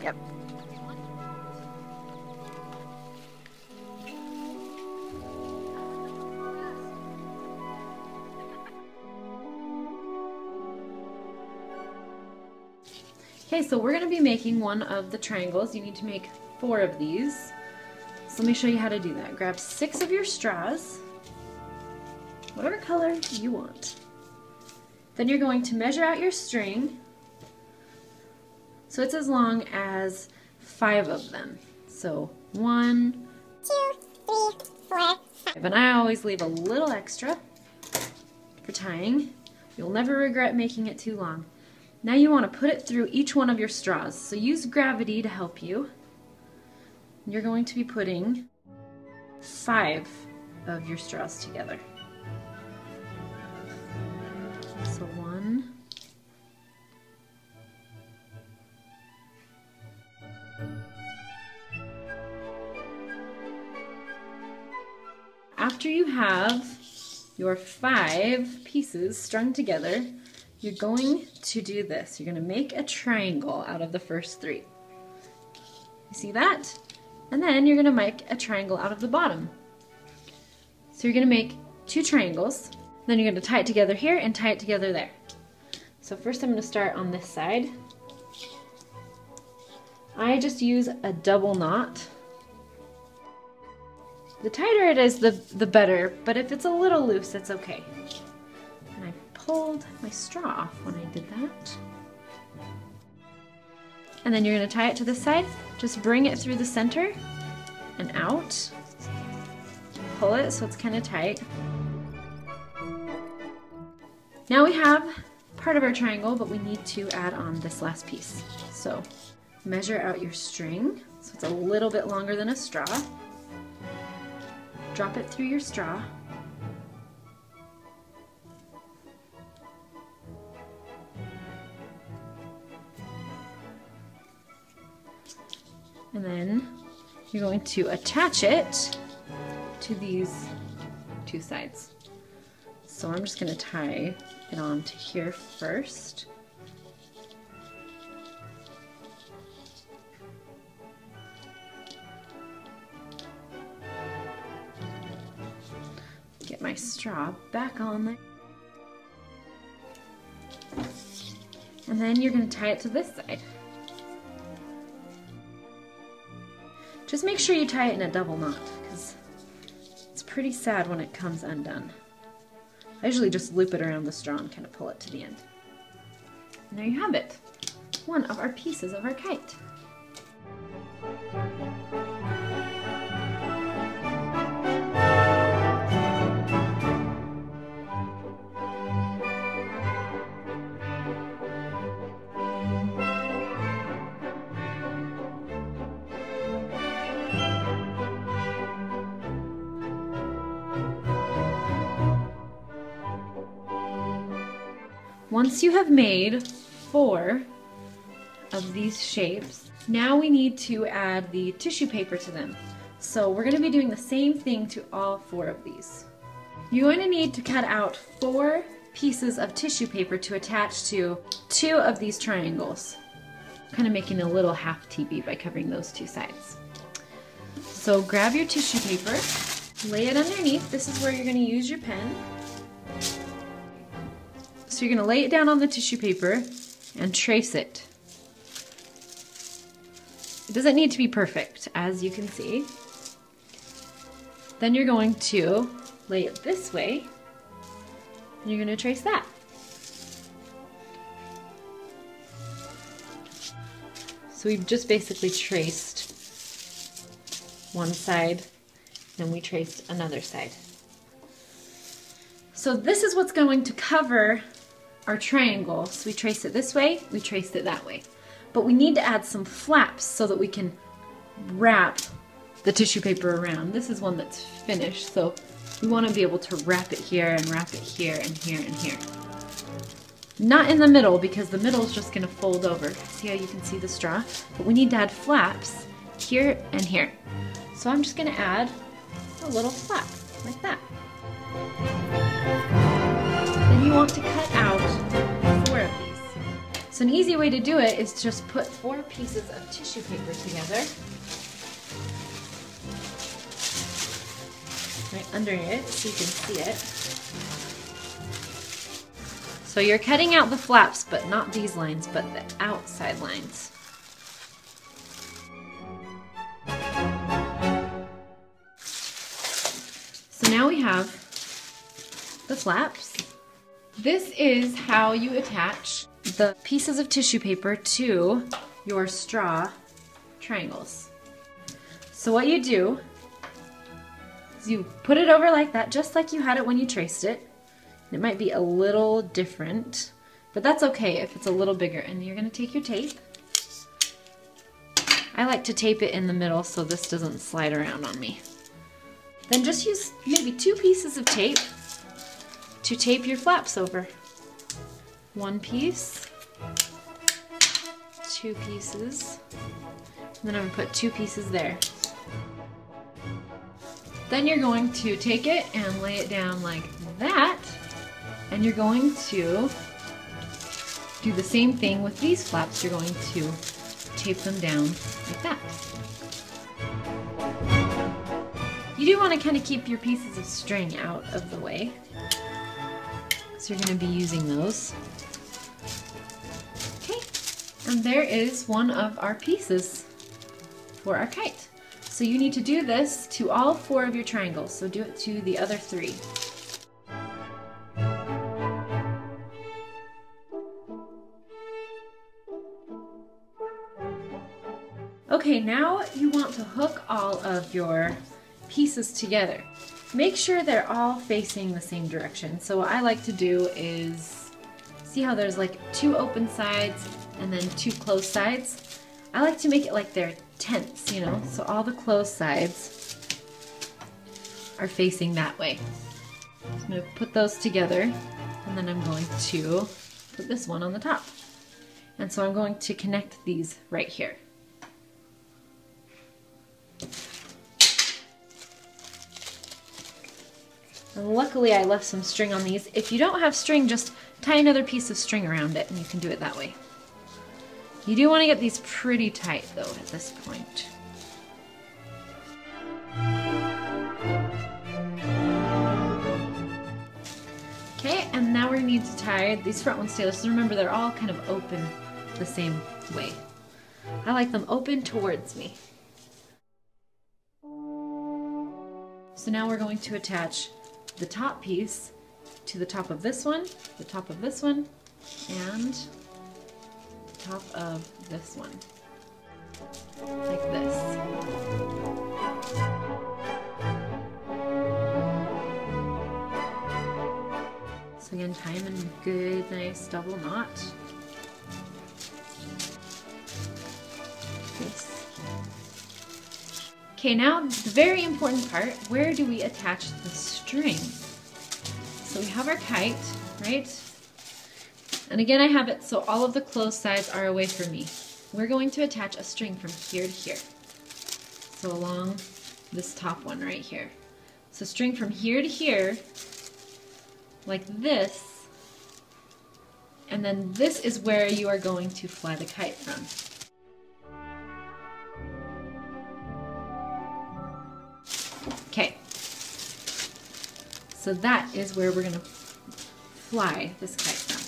Yep. Okay, so we're going to be making one of the triangles. You need to make 4 of these. So let me show you how to do that. Grab 6 of your straws, whatever color you want. Then you're going to measure out your string so it's as long as 5 of them. So 1, 2, 3, 4, 5. And I always leave a little extra for tying. You'll never regret making it too long. Now you want to put it through each one of your straws. So use gravity to help you. You're going to be putting 5 of your straws together. So 1, 2. After you have your 5 pieces strung together, you're going to do this. You're going to make a triangle out of the first 3. You see that? And then you're going to make a triangle out of the bottom. So you're going to make 2 triangles. Then you're going to tie it together here and tie it together there. So first I'm going to start on this side. I just use a double knot. The tighter it is, the better, but if it's a little loose, it's okay. And I pulled my straw off when I did that. And then you're going to tie it to this side. Just bring it through the center and out. Pull it so it's kind of tight. Now we have part of our triangle, but we need to add on this last piece. So measure out your string so it's a little bit longer than a straw. Drop it through your straw. And then you're going to attach it to these 2 sides. So I'm just going to tie it on to here first. Get my straw back on there. And then you're going to tie it to this side. Just make sure you tie it in a double knot, because it's pretty sad when it comes undone. I usually just loop it around the straw and kind of pull it to the end. And there you have it, one of our pieces of our kite. Once you have made 4 of these shapes, now we need to add the tissue paper to them. So we're going to be doing the same thing to all 4 of these. You're going to need to cut out 4 pieces of tissue paper to attach to 2 of these triangles. Kind of making a little half TV by covering those 2 sides. So grab your tissue paper, lay it underneath. This is where you're going to use your pen. So you're going to lay it down on the tissue paper and trace it. It doesn't need to be perfect, as you can see. Then you're going to lay it this way, and you're going to trace that. So we've just basically traced one side, and we traced another side. So this is what's going to cover our triangle. So we traced it this way, we traced it that way. But we need to add some flaps so that we can wrap the tissue paper around. This is one that's finished, so we want to be able to wrap it here and wrap it here and here and here. Not in the middle, because the middle is just going to fold over. See how you can see the straw? But we need to add flaps here and here. So I'm just going to add a little flap like that. Then you want to cut out 4 of these. So an easy way to do it is just put 4 pieces of tissue paper together. Right under it so you can see it. So you're cutting out the flaps, but not these lines, but the outside lines. So now we have the flaps. This is how you attach the pieces of tissue paper to your straw triangles. So what you do is you put it over like that, just like you had it when you traced it. It might be a little different, but that's okay if it's a little bigger. And you're gonna take your tape. I like to tape it in the middle so this doesn't slide around on me. Then just use maybe 2 pieces of tape to tape your flaps over. 1 piece, 2 pieces, and then I'm gonna put 2 pieces there. Then you're going to take it and lay it down like that, and you're going to do the same thing with these flaps. You're going to tape them down like that. You do want to kind of keep your pieces of string out of the way, so you're going to be using those. Okay, and there is one of our pieces for our kite. So you need to do this to all 4 of your triangles, so do it to the other 3. Okay, now you want to hook all of your pieces together. Make sure they're all facing the same direction. So what I like to do is, see how there's like 2 open sides and then 2 closed sides? I like to make it like they're tents, you know, so all the closed sides are facing that way. So I'm going to put those together, and then I'm going to put this one on the top. And so I'm going to connect these right here. And luckily I left some string on these. If you don't have string, just tie another piece of string around it and you can do it that way. You do want to get these pretty tight though at this point. Okay, and now we need to tie these front ones together. So remember, they're all kind of open the same way. I like them open towards me. So now we're going to attach the top piece to the top of this one, the top of this one, and the top of this one. Like this. So again, tie them in a good, nice double knot. This. Okay, now the very important part, where do we attach the string? So we have our kite, right? And again, I have it so all of the closed sides are away from me. We're going to attach a string from here to here. So along this top one right here. So string from here to here, like this, and then this is where you are going to fly the kite from. Okay, so that is where we're going to fly this kite from.